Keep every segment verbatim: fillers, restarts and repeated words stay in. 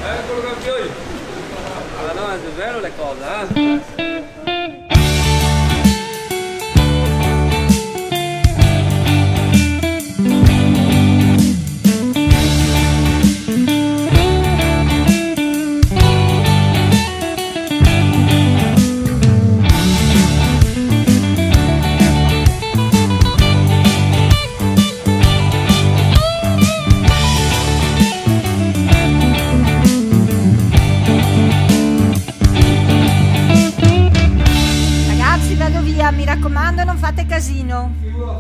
Eccolo campione! Ma no, è vero le cose, eh? Mi raccomando, non fate casino.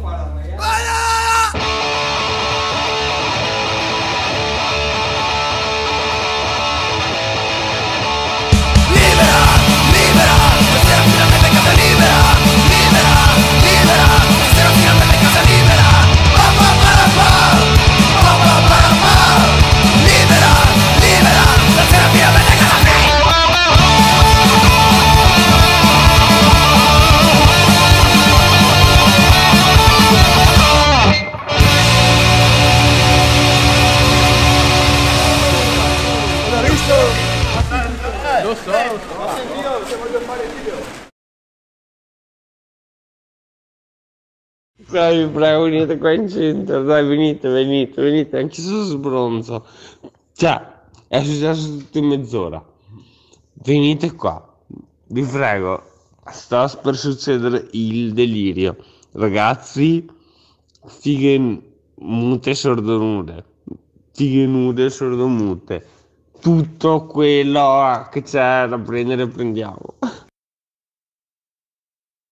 Lo so, lo so. Voglio fare il video. Dai, vi prego, venite qua in centro, dai, venite, venite, venite, anche se sbronzo. Cioè, è successo tutto in mezz'ora. Venite qua, vi prego, sta per succedere il delirio. Ragazzi, fighe mute e sordomude, fighe nude e sordomute. Tutto quello che c'è da prendere prendiamo.